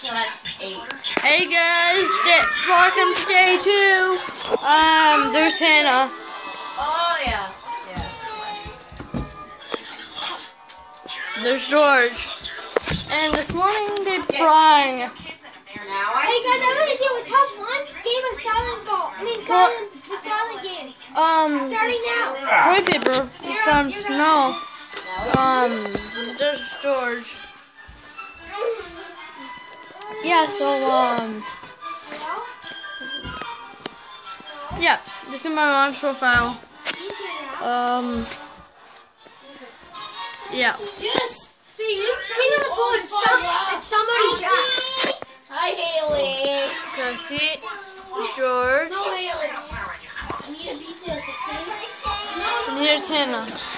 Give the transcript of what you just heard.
Plus 8. Hey guys, welcome to day 2. There's Hannah. Oh yeah. There's George. And this morning they're frying. Hey guys, I'm gonna do a top 1 game of silent ball. The silent game. Starting now. Toilet paper from Snow. There's George. Yeah, so, yeah, this is my mom's profile. Yeah. Yes. See, screen on the phone. It's somebody's job. Hi, Haley. So, see, George. No, Haley. I need to beat this, okay? And here's Hannah.